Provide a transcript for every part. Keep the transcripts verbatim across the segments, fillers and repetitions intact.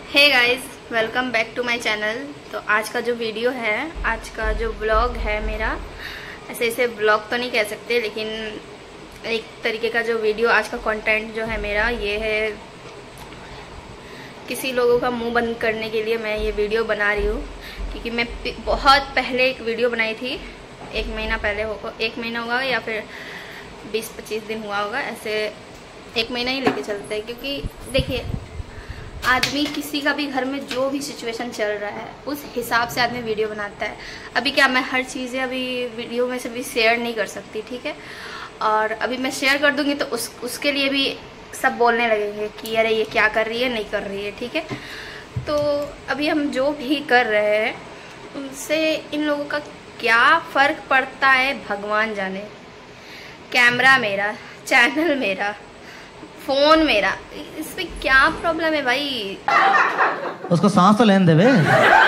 Hey guys, welcome back to my channel. तो आज का जो वीडियो है, आज का जो ब्लॉग है मेरा, ऐसे इसे ब्लॉग तो नहीं कह सकते, लेकिन एक तरीके का जो वीडियो, आज का कंटेंट जो है मेरा, ये है किसी लोगों का मुंह बंद करने के लिए मैं ये वीडियो बना रही हूँ। क्योंकि मैं बहुत पहले एक वीडियो बनाई थी, एक महीना पहले होगा, एक महीना हुआ या फिर बीस पच्चीस दिन हुआ होगा, ऐसे एक महीना ही लेके चलते हैं। क्योंकि देखिए, आदमी किसी का भी घर में जो भी सिचुएशन चल रहा है उस हिसाब से आदमी वीडियो बनाता है। अभी क्या, मैं हर चीज़ें अभी वीडियो में से भी शेयर नहीं कर सकती, ठीक है। और अभी मैं शेयर कर दूंगी तो उस उसके लिए भी सब बोलने लगेंगे कि अरे ये क्या कर रही है, नहीं कर रही है, ठीक है। तो अभी हम जो भी कर रहे हैं उनसे इन लोगों का क्या फ़र्क पड़ता है भगवान जाने। कैमरा मेरा, चैनल मेरा, फोन मेरा, इसमें क्या प्रॉब्लम है भाई? उसको सांस तो लेने दे बे।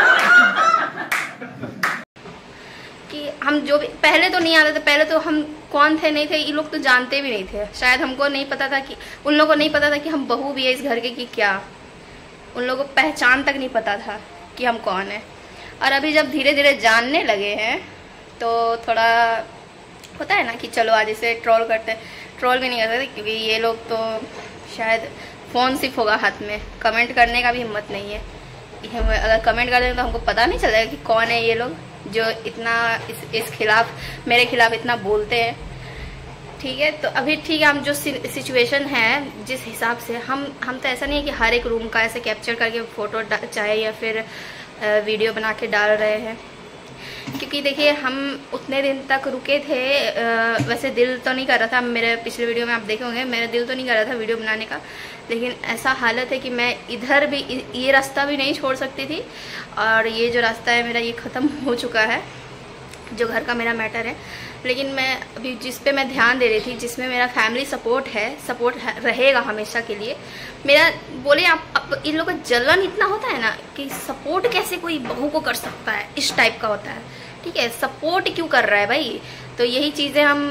कि हम जो भी पहले तो नहीं आते थे, पहले तो हम कौन थे नहीं थे, ये लोग तो जानते भी नहीं थे। शायद हमको नहीं पता था कि, उन लोगों को नहीं पता था कि हम बहू भी है इस घर के कि क्या, उन लोगों को पहचान तक नहीं पता था कि हम कौन है। और अभी जब धीरे धीरे जानने लगे हैं तो थोड़ा होता है ना कि चलो आज इसे ट्रोल करते हैं। ट्रोल भी नहीं कर सकते क्योंकि ये लोग तो शायद फ़ोन सिर्फ होगा हाथ में, कमेंट करने का भी हिम्मत नहीं है। अगर कमेंट कर दें तो हमको पता नहीं चलेगा कि कौन है ये लोग जो इतना इस इस खिलाफ, मेरे खिलाफ इतना बोलते हैं, ठीक है। तो अभी ठीक है, हम जो सिचुएशन है जिस हिसाब से हम हम तो ऐसा नहीं है कि हर एक रूम का ऐसे कैप्चर करके फ़ोटो चाहे या फिर वीडियो बना के डाल रहे हैं। क्योंकि देखिए, हम उतने दिन तक रुके थे, आ, वैसे दिल तो नहीं कर रहा था, मेरे पिछले वीडियो में आप देखे होंगे, मेरा दिल तो नहीं कर रहा था वीडियो बनाने का, लेकिन ऐसा हालत है कि मैं इधर भी, ये रास्ता भी नहीं छोड़ सकती थी। और ये जो रास्ता है मेरा, ये ख़त्म हो चुका है, जो घर का मेरा मैटर है। लेकिन मैं अभी जिस पे मैं ध्यान दे रही थी, जिसमें मेरा फैमिली सपोर्ट है, सपोर्ट है, रहेगा हमेशा के लिए। मेरा बोले आप, आप इन लोगों का जलन इतना होता है ना कि सपोर्ट कैसे कोई बहू को कर सकता है, इस टाइप का होता है, ठीक है। सपोर्ट क्यों कर रहा है भाई? तो यही चीज़ें हम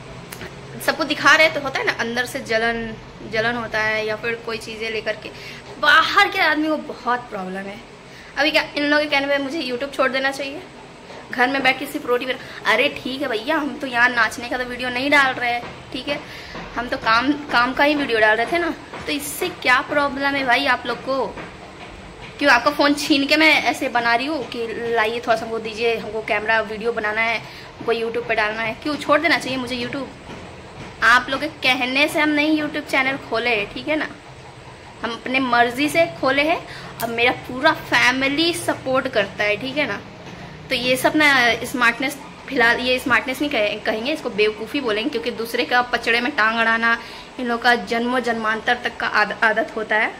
सबको दिखा रहे हैं तो होता है ना, अंदर से जलन जलन होता है, या फिर कोई चीज़ें लेकर के। बाहर के आदमी को बहुत प्रॉब्लम है। अभी क्या इन लोगों के कहने पर मुझे यूट्यूब छोड़ देना चाहिए, घर में बैठ के सिर्फ रोटी बना? अरे ठीक है भैया, हम तो यहाँ नाचने का तो वीडियो नहीं डाल रहे हैं, ठीक है, हम तो काम काम का ही वीडियो डाल रहे थे ना। तो इससे क्या प्रॉब्लम है भाई आप लोग को? क्यों आपका फ़ोन छीन के मैं ऐसे बना रही हूँ कि लाइए थोड़ा सा हमको दीजिए, हमको कैमरा वीडियो बनाना है, हमको यूट्यूब पे डालना है? क्यों छोड़ देना चाहिए मुझे यूट्यूब? आप लोग के कहने से हम नहीं यूट्यूब चैनल खोले हैं, ठीक है ना, हम अपने मर्जी से खोले हैं। अब मेरा पूरा फैमिली सपोर्ट करता है, ठीक है ना। तो ये सब ना स्मार्टनेस, फिलहाल ये स्मार्टनेस नहीं कहे, कहेंगे, इसको बेवकूफ़ी बोलेंगे। क्योंकि दूसरे का पचड़े में टांग अड़ाना इन लोग का जन्मों जन्मांतर तक का आद, आदत होता है।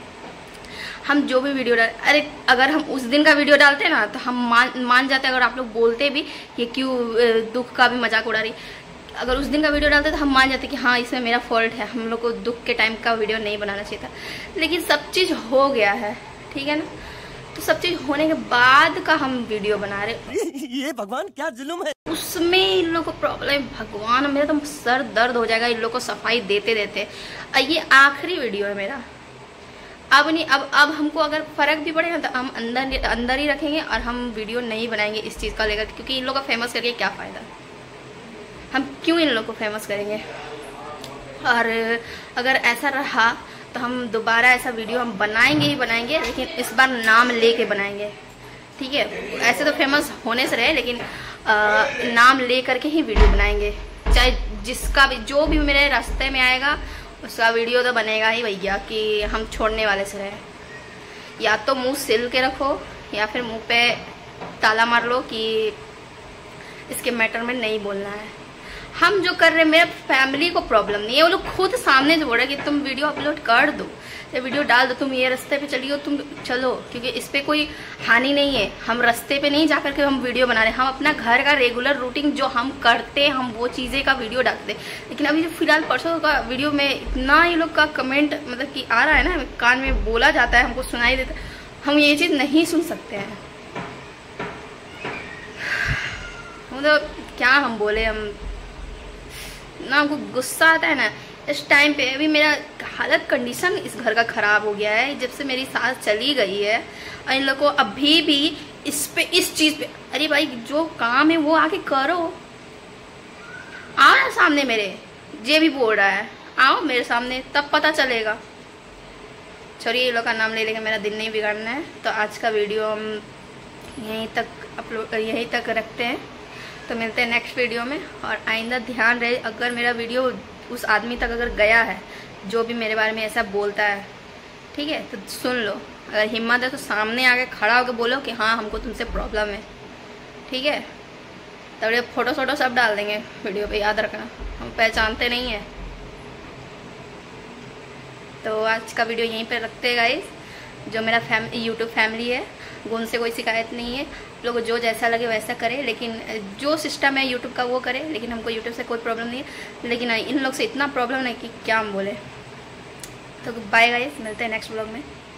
हम जो भी वीडियो डाल, अरे अगर हम उस दिन का वीडियो डालते हैं ना तो हम मान मान जाते हैं। अगर आप लोग बोलते भी ये क्यों दुख का भी मजाक उड़ा रही, अगर उस दिन का वीडियो डालते तो हम मान जाते कि हाँ इसमें मेरा फॉल्ट है, हम लोग को दुख के टाइम का वीडियो नहीं बनाना चाहिए था। लेकिन सब चीज़ हो गया है, ठीक है ना। तो सब चीज़ होने के बाद का हम वीडियो बना रहे। ये भगवान क्या जुल्म है, उसमें इन लोगों को प्रॉब्लम। भगवान, मेरा तो सर दर्द हो जाएगा इन लोगों को सफाई देते देते। ये आखिरी वीडियो है मेरा, अब नहीं, अब अब हमको अगर फ़र्क भी पड़ेगा तो हम अंदर अंदर ही रखेंगे और हम वीडियो नहीं बनाएंगे इस चीज़ का लेकर। क्योंकि इन लोगों को फेमस करके क्या फ़ायदा, हम क्यों इन लोगों को फेमस करेंगे? और अगर ऐसा रहा तो हम दोबारा ऐसा वीडियो हम बनाएंगे ही बनाएंगे, लेकिन इस बार नाम लेके बनाएंगे, ठीक है। ऐसे तो फेमस होने से रहे, लेकिन आ, नाम ले करके ही वीडियो बनाएंगे। चाहे जिसका भी, जो भी मेरे रास्ते में आएगा उसका वीडियो तो बनेगा ही भैया, कि हम छोड़ने वाले से रहे। या तो मुंह सिल के रखो या फिर मुंह पे ताला मार लो कि इसके मैटर में नहीं बोलना है। हम जो कर रहे हैं, मेरे फैमिली को प्रॉब्लम नहीं है, वो लोग खुद सामने से बोल रहे हैं कि तुम वीडियो अपलोड कर दो, ये वीडियो डाल दो, तुम ये रास्ते पे चलियो, तुम चलो, क्योंकि इस पे कोई हानि नहीं है। हम रास्ते पे नहीं जाकर के हम वीडियो बना रहे हैं, हम अपना घर का रेगुलर रूटीन जो हम करते हैं, हम वो चीज़ें का वीडियो डालते हैं। लेकिन अभी जो फिलहाल परसों का वीडियो में इतना ये लोग का कमेंट मतलब कि आ रहा है ना, कान में बोला जाता है, हमको सुनाई देता है, हम ये चीज़ नहीं सुन सकते हैं। मतलब क्या हम बोले, हम ना हमको गुस्सा आता है ना इस टाइम पे अभी मेरा हालत कंडीशन इस घर का ख़राब हो गया है जब से मेरी सास चली गई है। और इन लोग को अभी भी इस पे इस चीज़ पे, अरे भाई जो काम है वो आके करो, आओ ना सामने मेरे, जे भी बोल रहा है आओ मेरे सामने, तब पता चलेगा। छोड़िए ये लोग का नाम ले लेके मेरा दिन नहीं बिगाड़ना है। तो आज का वीडियो हम यहीं तक अपलोड यहीं तक रखते हैं। तो मिलते हैं नेक्स्ट वीडियो में। और आइंदा ध्यान रहे, अगर मेरा वीडियो उस आदमी तक अगर गया है जो भी मेरे बारे में ऐसा बोलता है, ठीक है, तो सुन लो। अगर हिम्मत है तो सामने आके खड़ा होकर बोलो कि हाँ हमको तुमसे प्रॉब्लम है, ठीक है। तब फोटो सोटो सब डाल देंगे वीडियो पे, याद रखना, हम पहचानते नहीं हैं। तो आज का वीडियो यहीं पे रखते हैं गाइस। जो मेरा फैम यूट्यूब फैमिली है वो उनसे कोई शिकायत नहीं है, लोग जो जैसा लगे वैसा करे, लेकिन जो सिस्टम है यूट्यूब का वो करे, लेकिन हमको यूट्यूब से कोई प्रॉब्लम नहीं है। लेकिन इन लोग से इतना प्रॉब्लम है कि क्या हम बोले। तो बाय गाइस, मिलते हैं नेक्स्ट व्लॉग में।